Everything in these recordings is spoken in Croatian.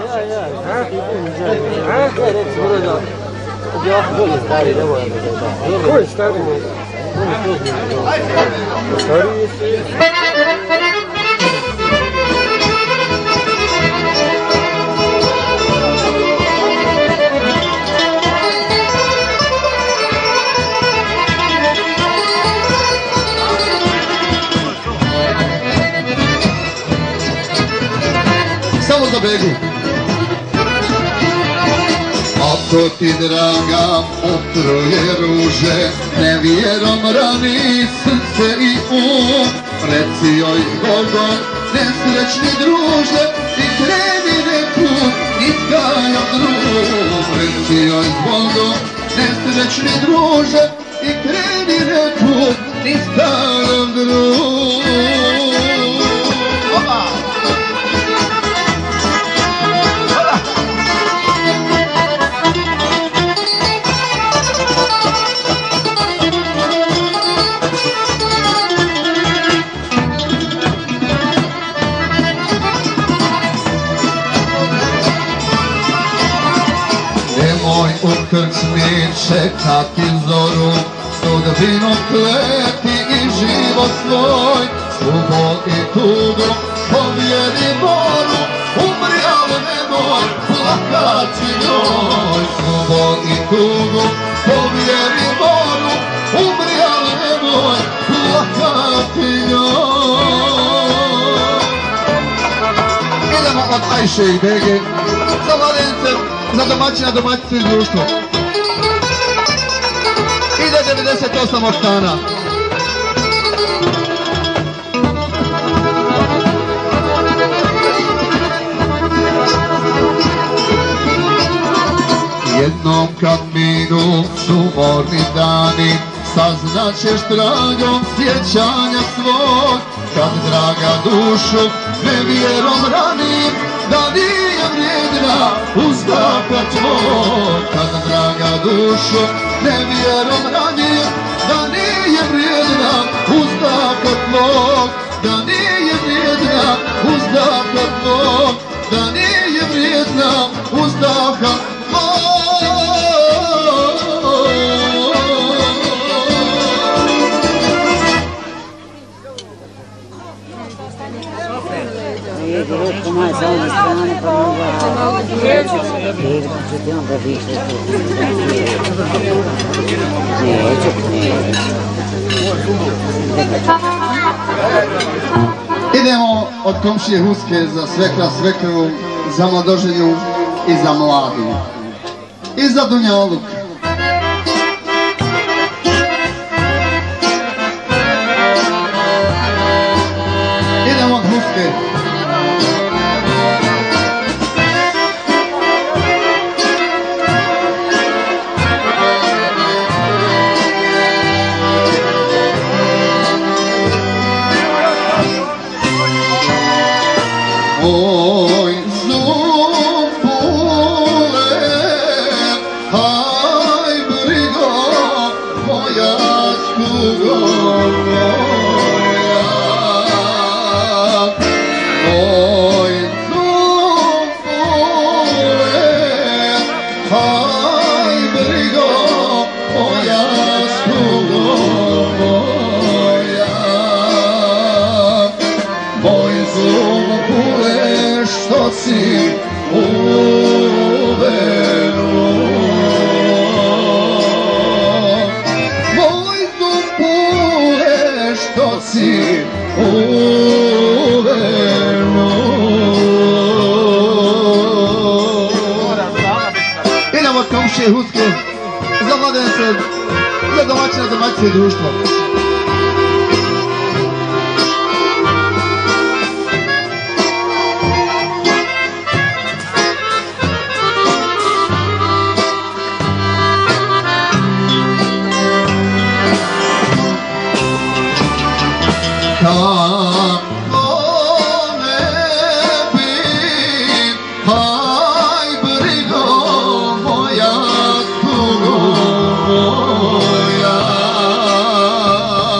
Ko je stariji? Stariji si? Samo za Begu. Ako ti draga otroje ruže, nevjerom rani srce i reci joj zbogom, nesrećni druže, i kreni neput, nitkajom drug. Reci joj zbogom, nesrećni druže, i kreni neput, nitkajom drug. U krčmi čekati zoru, sudbinu kleti i život svoj, tugo i tugo, povjeri moru, umri ali nemoj plakati njoj. Tugo i tugo, povjeri moru, umri ali nemoj plakati njoj. Idemo od Ajše i Bege, za Valence, za domaćina, domaćicu i društvo. Ide 98 oktana. Jednom kad minu sumorni dani, saznaćeš tragom sjećanja svoj. Kad draga dušu nevjerom ranim, da nije vrijedna uzdaha tvoj. Kad draga dušu nevjerom ranim, da nije vrijedna uzdaha tvoj. Da nije vrijedna uzdaha tvoj. Da nije vrijedna uzdaha tvoj. Diretto mai sa una strana per Idemo od komšije Huske za svekra svekrvu, za mladoženju i za mladu. I za dunjaluk. Idemo od Huske. Oj, Zumpule, haj brigo, moja tugo moja. Oj, Zumpule, haj brigo, moja tugo moja. Moj Zumpule, što si uveno. Moj Zumpule, što si uveno. Idemo od komšije Huske, za mladence, za domaćina, domaćice i društvo. Kako ne bi, haj brigo moja tugo moja.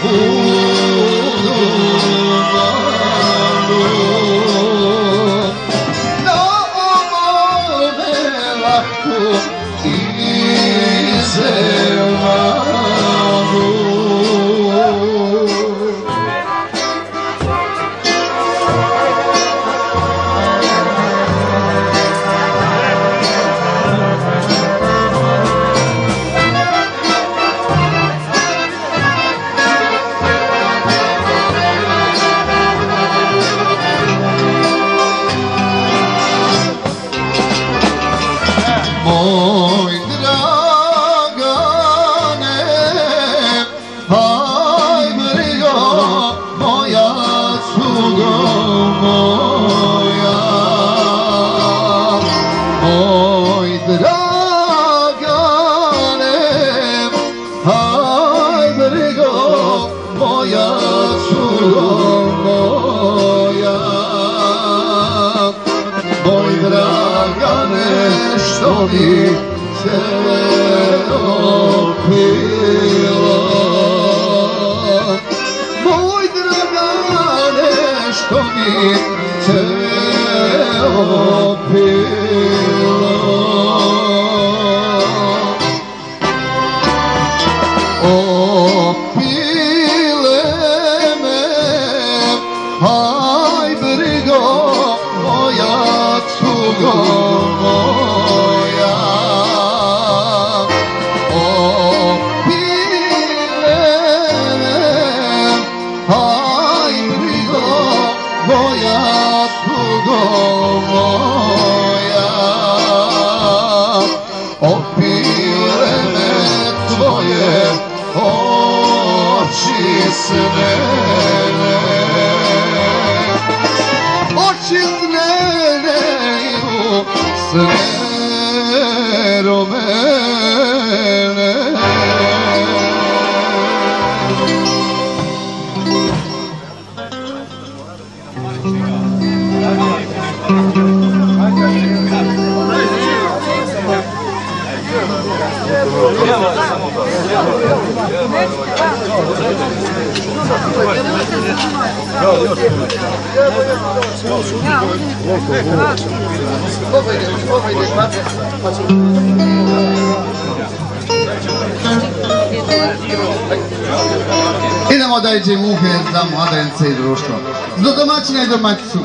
Idemo da iđe muhe za mladence i društvo. Do domaćina i domaćicu.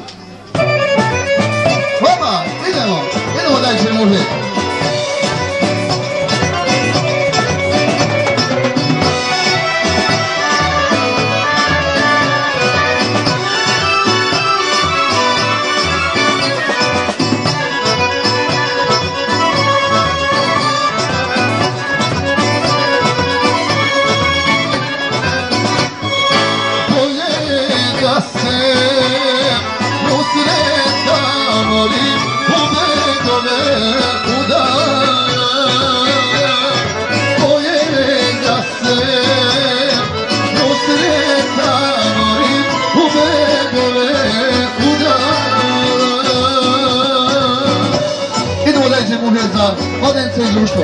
Oba, idemo da iđe muhe. Za mladence i društvo.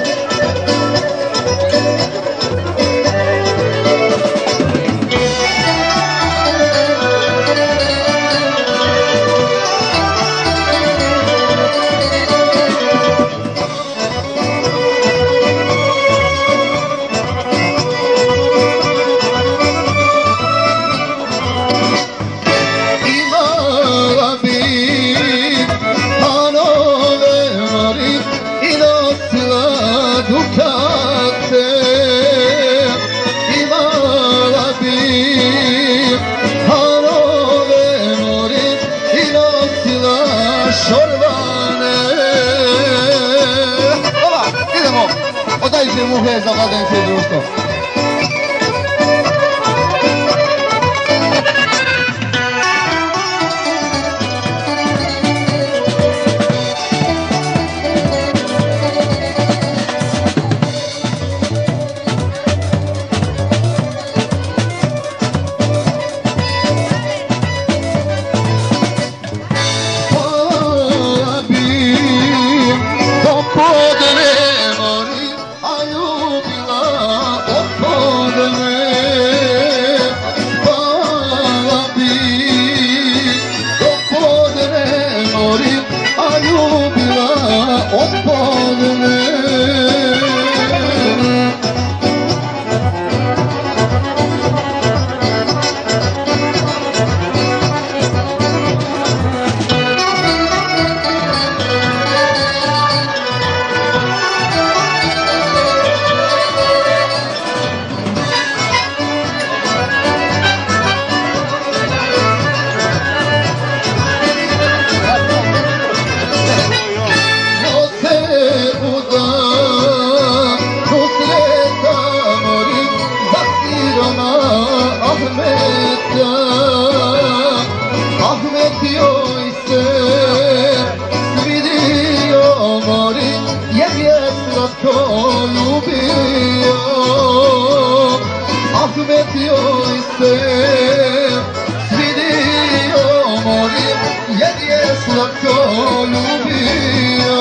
Odajcie muchę za mladence i društvo. Ahmetio se svidio mori, jer je slatko ljubio. Ahmetio se svidio mori, jer je slatko ljubio.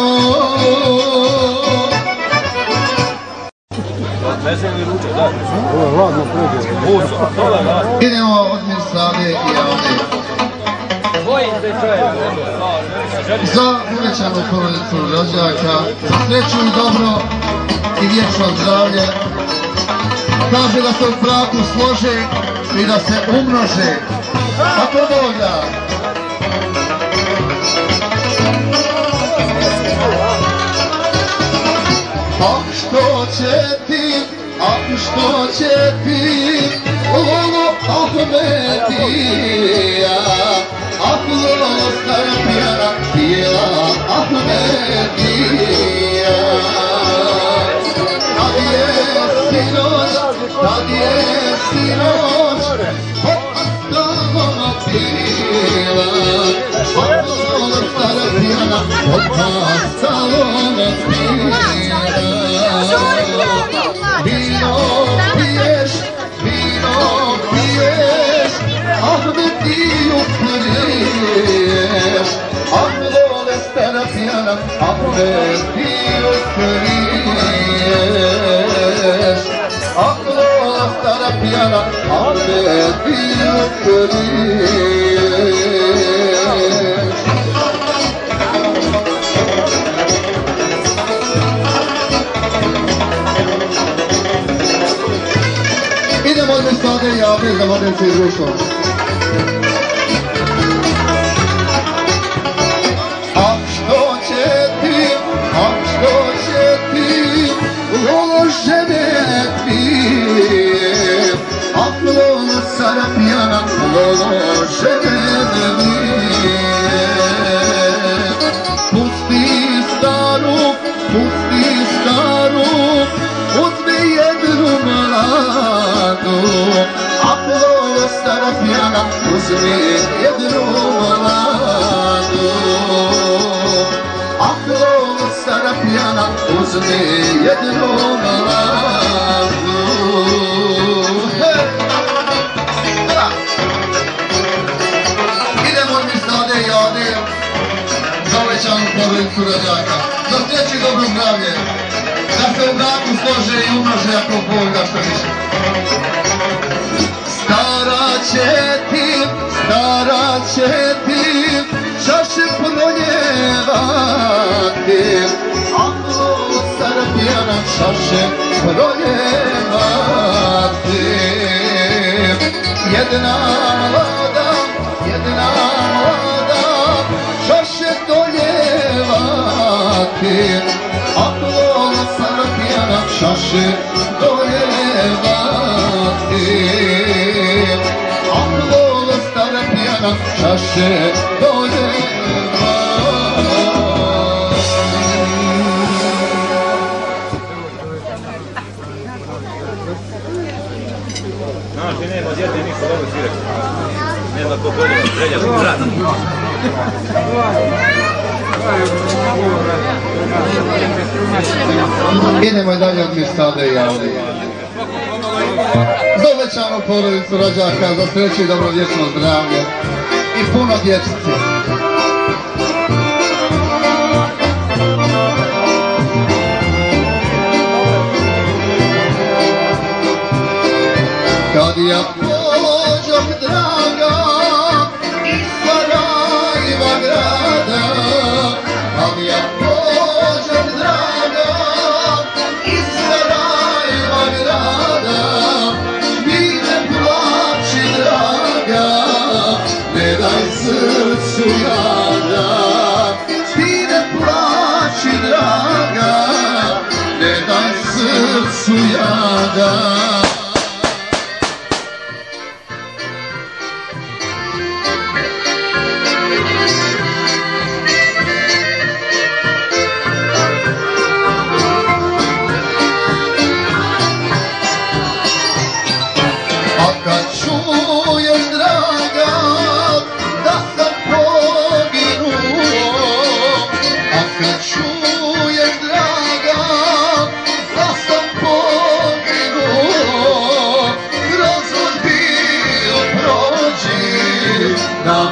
Ovo je hladno pređe. Idemo od Mirsade i Javne. Za uvećanu porodicu rođaka, za sreću i dobro i vječno zdravlje. Kaže da se u braku slože i da se umnože. Ako Bog da. A što će ti, a što će ti, ovo Ahmetija, Ahlo stara pijana, tijela Ahmetija. Tad je sinoć, ostalo pila, Ahlo stara pijana, ostalo pila. Vino piješ, Ahmetiju kriješ, Ahlo stara pijana, Ahmetiju kriješ, Ahlo stara pijana, Ahmetiju kriješ. Idemo od Mirsade i Javne za Mladence i društvo. A što će ti, lože me pije, Ahlo stara pijana, lože me pije. Pusti staru, uzmi jednu mladu, Ahlo stara pijana, uzmi jednu mladu. Ahlo stara pijana, uzmi jednu mladu. Idemo od Mirsade i Javne za uvećanu porodicu rođaka, za sreću i dobro zdravlje, da se u braku slože i umnože ako Bog da što više. Stara će ti čaše proljevati, Ahlo stara pijana, čaše proljevati. Jedna mlada, čaše doljevati, Ahlo stara pijana, čaše doljevati. Ahlo stara pijana, čaše doljevati. Znaš, mi nema djete i niko dobro svirati. Ne zna ko bolje, želja su brat. Idemo i dalje od Mirsade i Javne. Za uvećanu porodicu rođaka, za sreću i dobro vječno zdravlje i puno dječice. Kad ja pođoh draga iz Sarajeva grada, kad ja pođoh draga iz Sarajeva grada, mi ne plači draga, ne daj srcu jada. Ti ne plači draga, ne daj srcu jada. Kad čuješ draga da sam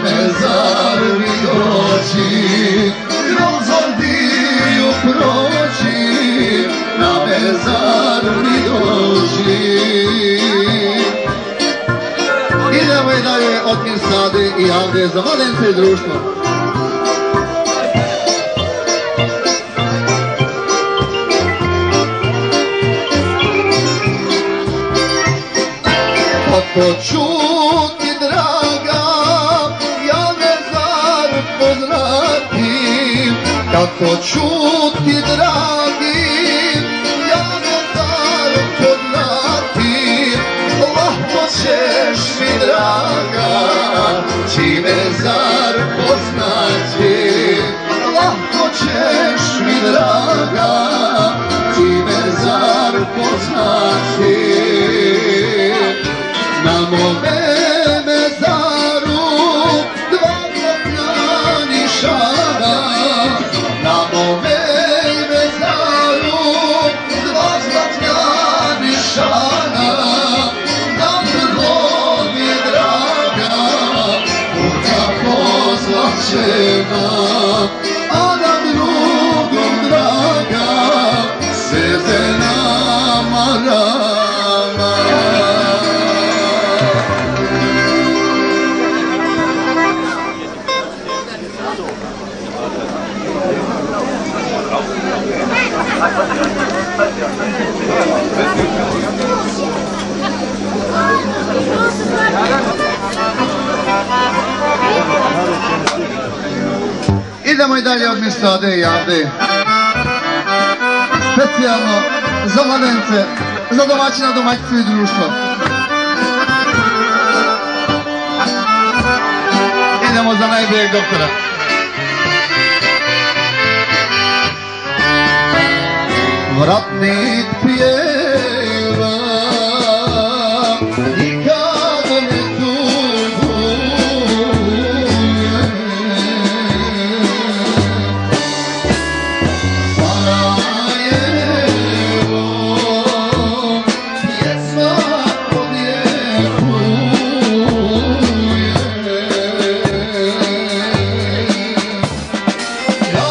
mezar mi doći, kroz ordiju proći, na mezar mi doći. Idemo i dalje od Mirsade i Avde za Mladence i društvo. Kako čuti draga, ja mezar poznatim. Kako čuti dragi, ja mezar poznatim. Lahko ćeš mi draga, ti mezar poznati. Lahko ćeš mi draga, ti mezar poznati. Na mome mezaru dva zlatna nišana, na mome mezaru dva zlatna nišana, na prvom je draga, puta pozlačena, a na drugom draga, svezena marama. Idemo i dalje od Mirsade i Avde. Specijalno za Mladence, za domaćina, domaćicu i društvo. Idemo za najboljeg doktora. Vratnik pjeva i kada me tuguje, Sarajevo pjesma odjekuje. Ja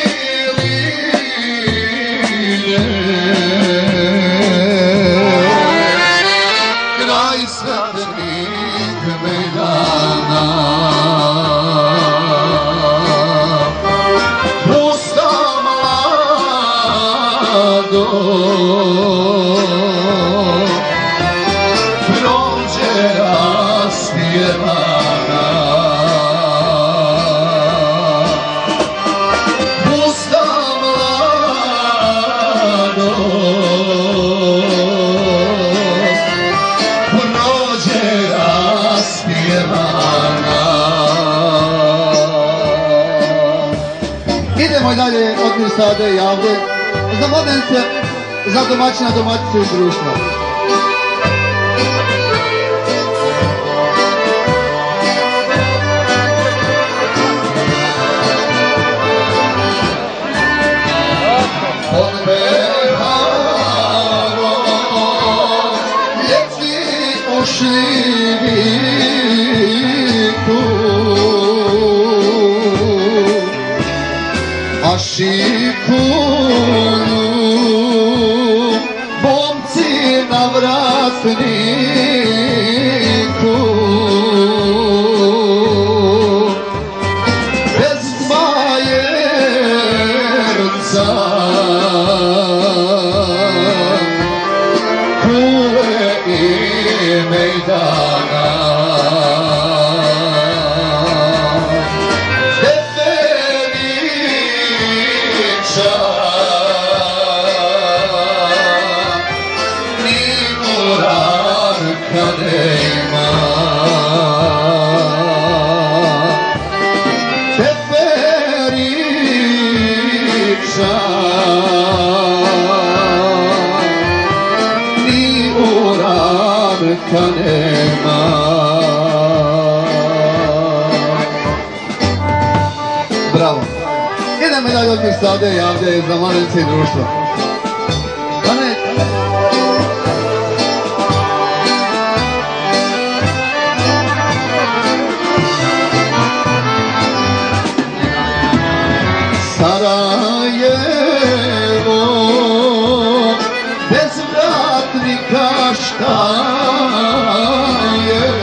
kraj sretnih mejdana, pusta mlado prođe raspjevana, pusta mlado prođe raspjevana. Idemo i dalje od Mirsade i Avde za Mladence, za domaćina, domaćicu i društvo. Pod Beharom ljeti u šljiviku, a šikunu momci na vratniku. Bez Zmajerca kule i mejdana, Stefanića ni Moranka nema. Stefanića ni Moranka nema. Bravo. Idemo dalje od Mirsade i Avde za Mladence i društvo. Sarajevo, bez vratnika šta je?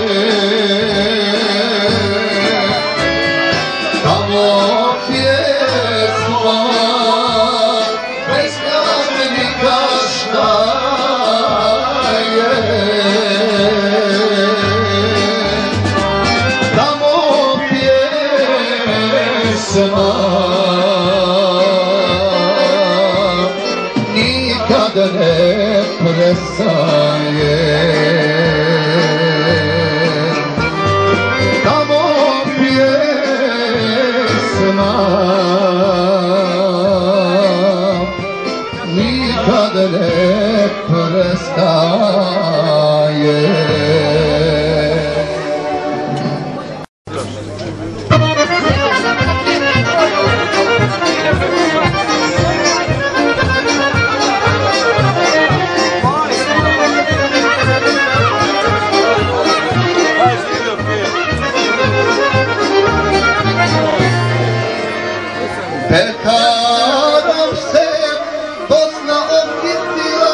Tamo pjesma, bez vratnika šta je? Tamo pjesma nikad ne prestaje. Tamo pjesma nikad ne prestaje. Pekarom se Bosna okitila,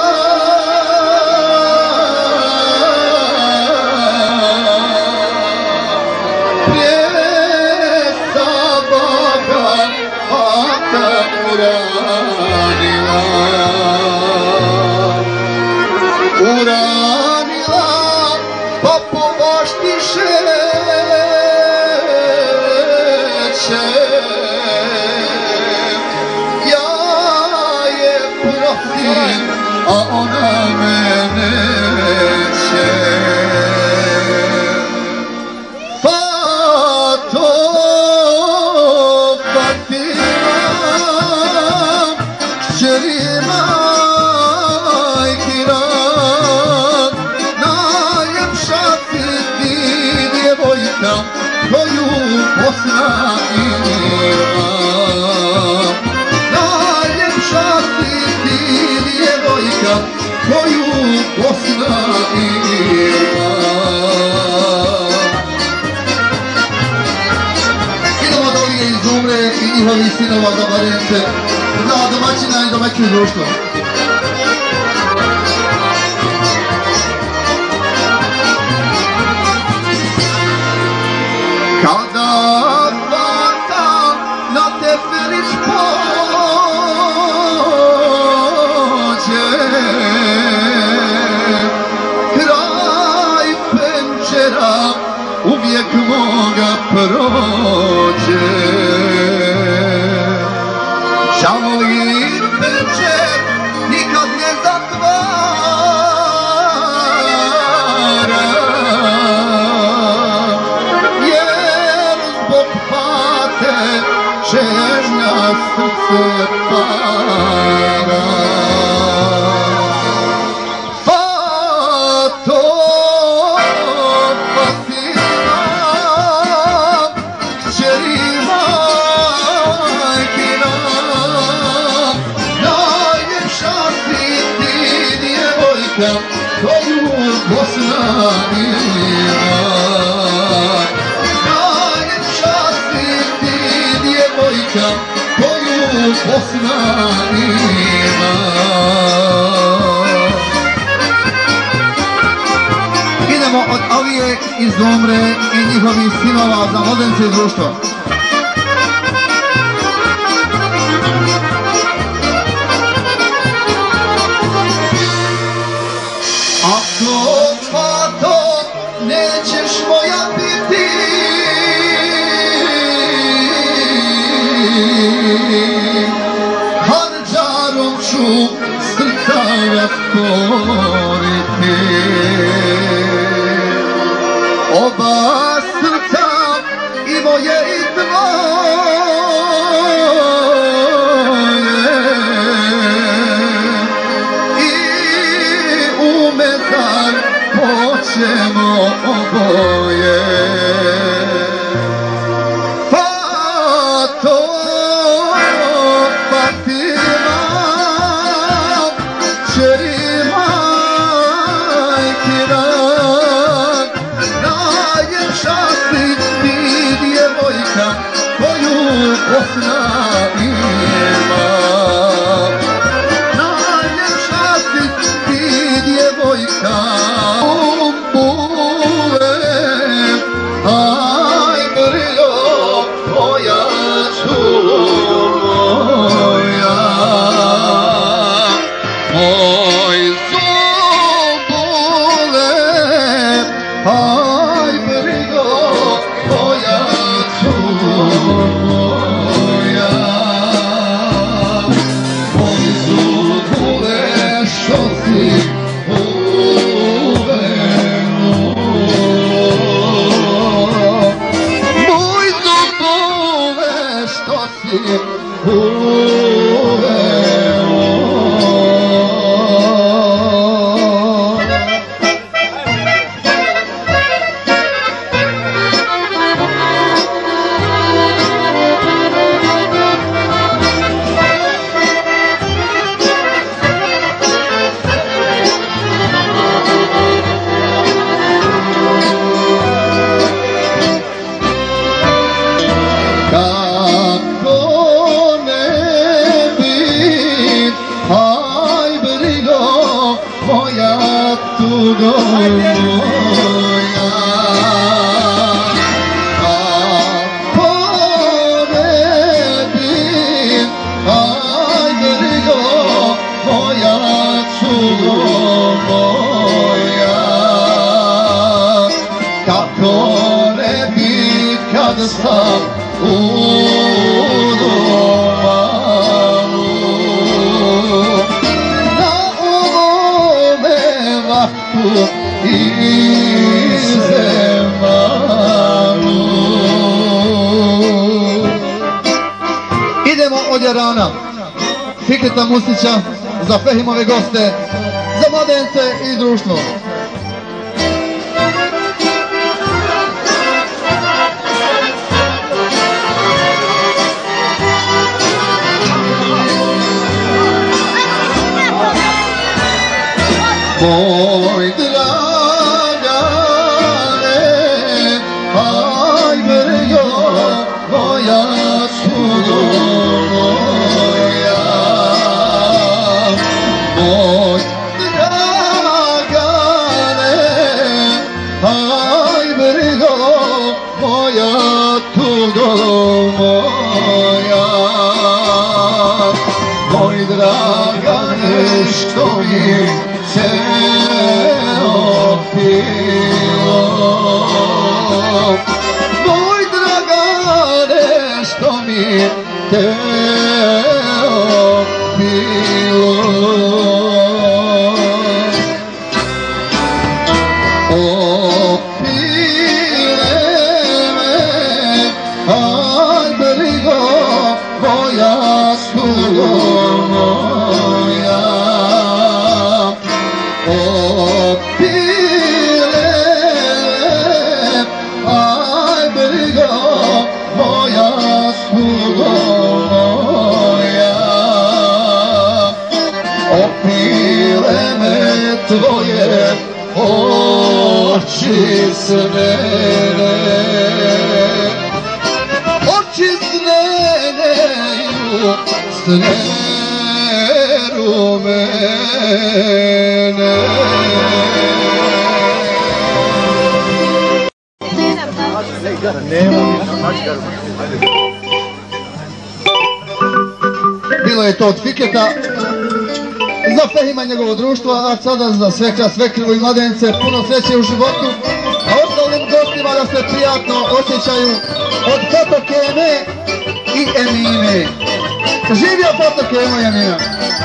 prijesa Boga Ata uranila, uranila pa povoštiše a ona me neće. Fato, Fatima, kćeri majkina, najljepša ti djevojka koju Bosna ima. Najljepša ti djevojka koju Bosna ima. Idemo da ovdje iz Umre i njihovi sinova za Barence, za domaćina i domaćinu društvo. Kada hvata na teferić pođe, kraj penčera uvijek moga prođe. Žaloji penčer nikad ne zatvara, jer zbog fate žežnja srce para. Fato, Fatima, kćeri majkina, najljepša si ti djevojka koju Bosna ima. Najljepša si ti djevojka koju Bosna ima. Idemo od Alije iz Umre i njihovih sinova za Mladence i društvo. Ako Fato nećeš moja biti, Handžarom ću srca raskoriti. Oba srca i moje i tvoje, i u mezar poćemo oboje. Fato, Fatima, kćeri majkina, najljepša si ti djevojka koju Bosna ima. što si uveo. Sam u domalu na ovome vaktu i zemalu. Idemo od Jarana, Fikreta Mustića, za Fehimove goste, za mladence i društvo. Moj dragane, aj brjo, moja cugo moja. Moj dragane, aj brjo, moja tugo moja. Moj dragane, što mi se opilo, moj dragane, što mi te opilo. Opile me, aj brigo moja sugo moja. Opile, aj brigo moja sugo moja. Opile me tvoje oči snene, oči sneneju sneru mene. Bilo je to od Fiketa za Fehima i njegovo društvo, a sada za svekra, svekrivu i mladence puno sreće u životu, a ostalim gostima da se prijatno osjećaju od Tato Keme i Emine. Živio Tato Kemo i Emina.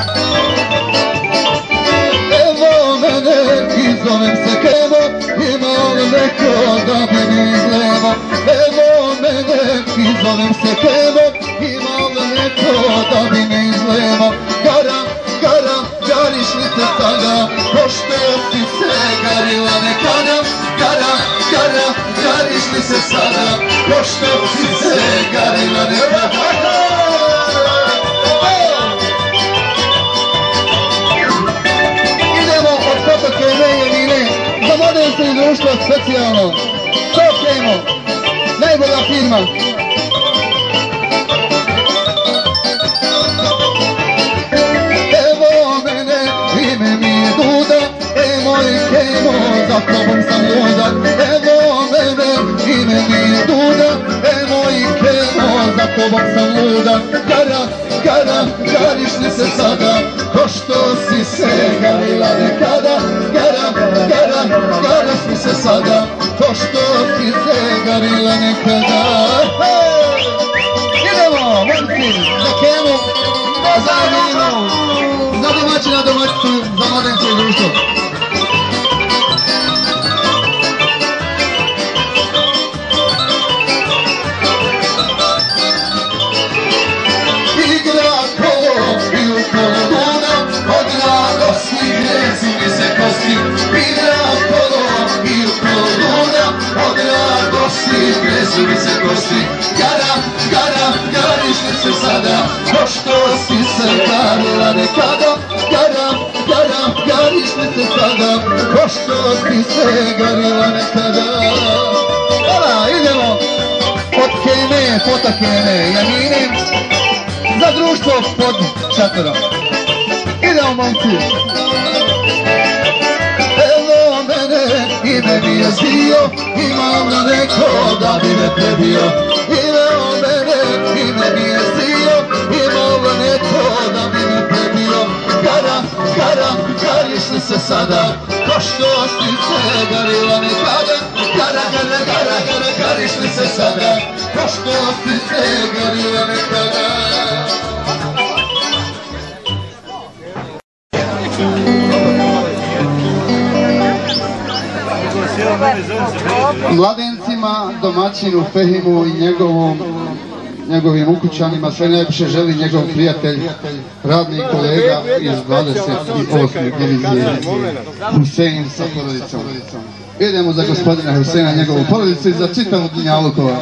Evo mene i zovem se Kemo, imam neko da bi mi izlevo. Evo mene i zovem se Kemo, imam neko da bi mi izlevo. Garam, garam, gariš li se sada, pošto si se garila nekada. Garam, garam, gariš li se sada, pošto si se garila nekada. Za mladence i društvo specijalno. To Kemo, najbolja firma. Evo mene, ime mi je Duda, moj Kemo, za tobom sam luda. Evo mene, ime mi je Duda, moj Kemo, za tobom sam luda. Gara, gara, gariš li se sada, ko što si se garila nekada. Gara, gara, gariš li se sada, ko što si se garila nekada. Idemo, momci, za Kemu, za Eminu, za domaćina, domaćicu, za mladence i društvo. jesu mi se kosi. Gariš li se sada, ko što si se garila nekada. Gariš li se sada, ko što si se garila nekada. Hvala, idemo od Kene, fota Kene, Janine, za društvo pod šatorom. Idemo, momci. Evo mene, ime mi je zio, imam na neko da bi me prebio. Evo mene, ime mi je zio, imam na neko da bi me prebio. Gariš li se sada, ko što si se garila nekada. Gariš li se sada, ko što si se garila nekada. Mladencima, domaćinu Fehimu i njegovim ukućanima sve najljepše želi njegov prijatelj, radni kolega iz 28. divizije Husein sa porodicom. Idemo za gospodina Huseina, njegovu porodicu i za čitavu Dunjalukova.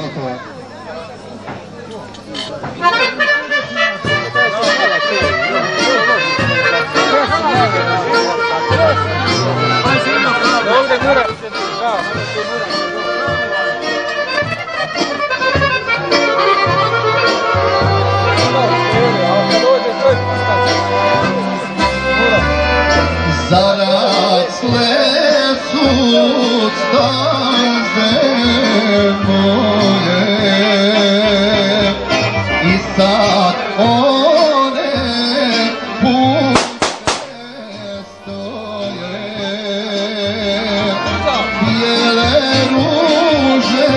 Zarasle su staze moje i sad one puste stoje. Bijele ruže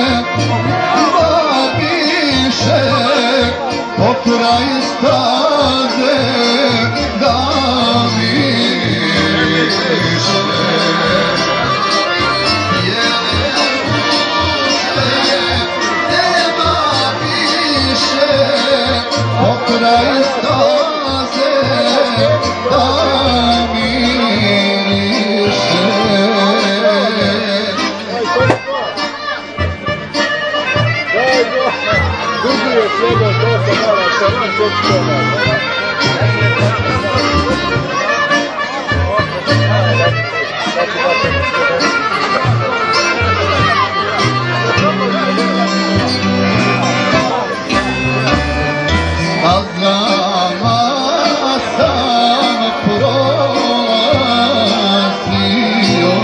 vabiše pokraj staze da kraj staze da miriše. Stazama sam prolazio,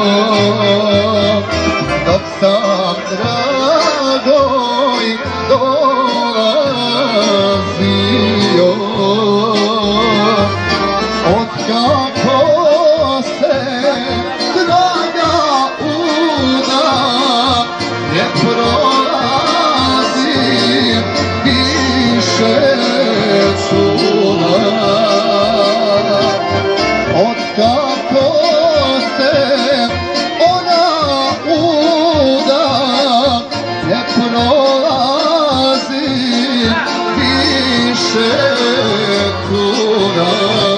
dok sam dragoj dolazio. Otkako se draga uda ne prolazim više čula. Otkako se ona uda ne prolazim više čula.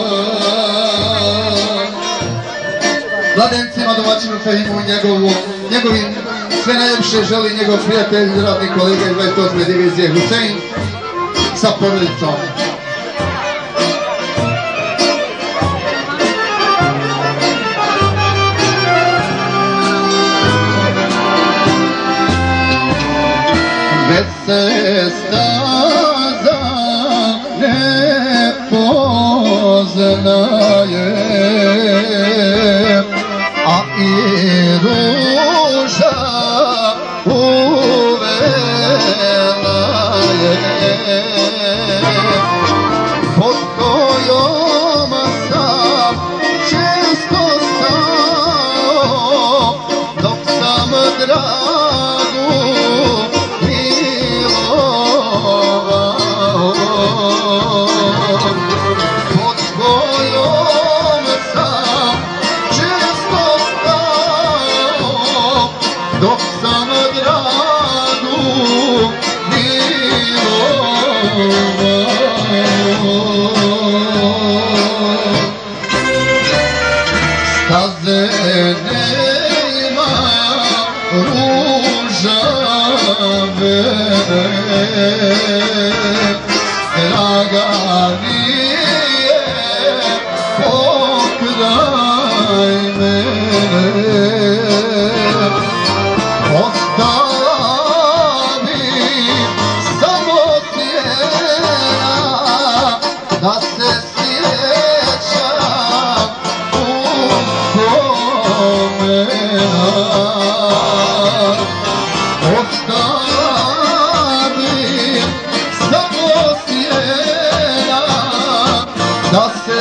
Mladencima, domaćinu Fehimu i njegovim sve najljepše želi njegov prijatelj, radni kolega iz 28. divizije Husein sa porodicom. Već se staza ne poznaje, a i ruža uvela je. Pod kojom sam često stao, dok sam dragu milovao. Pod kojom sam često stao, dok sam dragu milovao. Staze nema, ruža draga nije, pokraj mene. Ostala bi samo tijela, da se sjećam uspomena. Ostala bi samo tijela, da se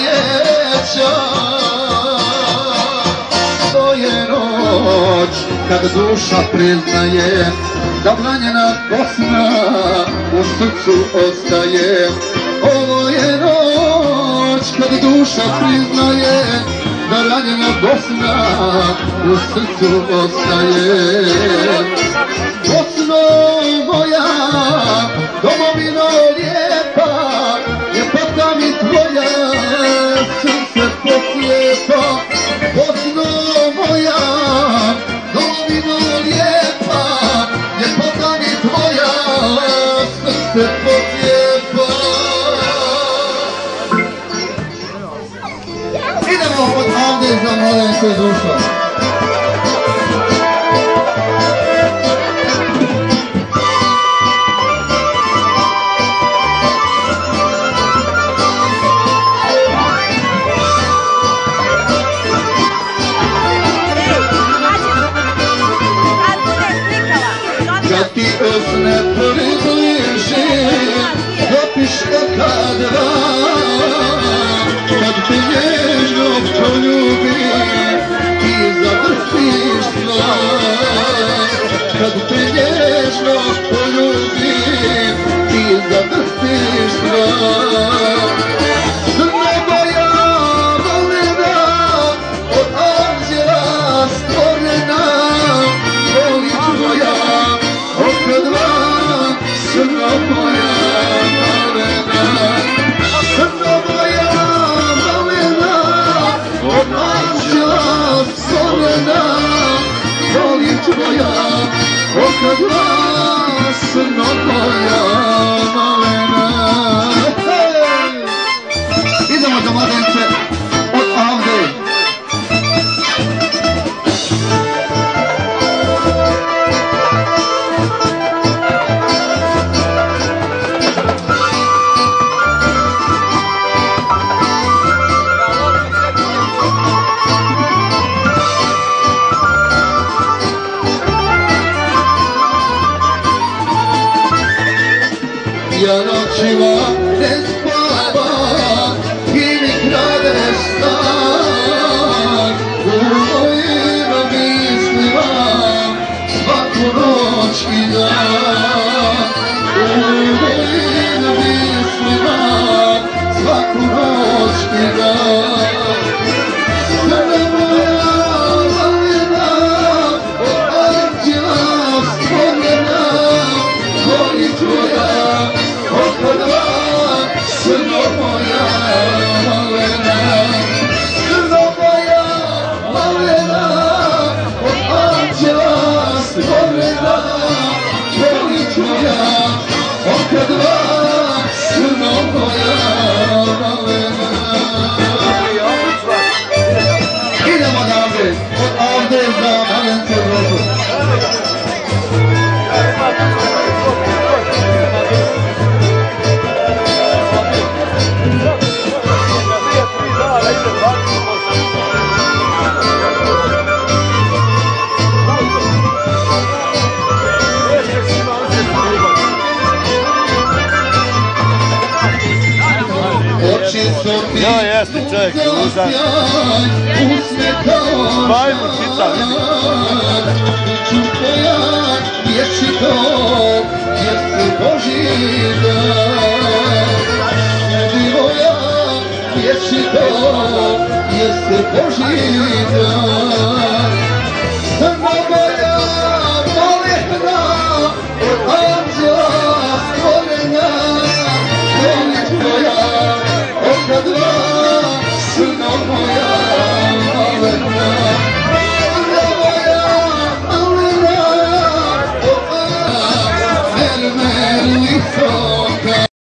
sjećam. To je noć kad duša priznaje da branjena Bosna u srcu ostaje. Ovo je noć kad duša priznaje da ranjena Bosna u srcu ostaje. Bosno moja, domovino lijepa, ljepota mi tvoja, srce poslijepa. Bosno moja, domovino lijepa, ljepota mi tvoja, srce poslijepa. Idemo odavde za malenku dušu. Kad ti usne približi, dopiš kad kad te nježno poljubi i zavrstiš slan. Kad te nježno poljubi i zavrstiš slan. Crnogoja volena, od anđela stvorena, voli tvoja oko dva, Crnogoja volena. Crnogoja volena, od anđela stvorena, voli tvoja oko dva, Crnogoja volena. Idemo do Mladence od ovde. Ja noćima ne spavam i mi kradeš stan. U mojim mislima svaku noć i dan. U mojim mislima svaku noć i dan. Crna moja volena, od anđela stvorena, voli tvoja oko dva, Crno moja volena. Crno moja volena, od anđela stvorena, voli tvoja oko dva, Crno moja volena. Idemo odavde, od ovde za Malence Brodu. Ja jeste čovjek, uzan. Spaj mu čita, vidi. Ću tvoja vječito, jer si Boži dan. Sudi moja vječito, jer si Boži dan.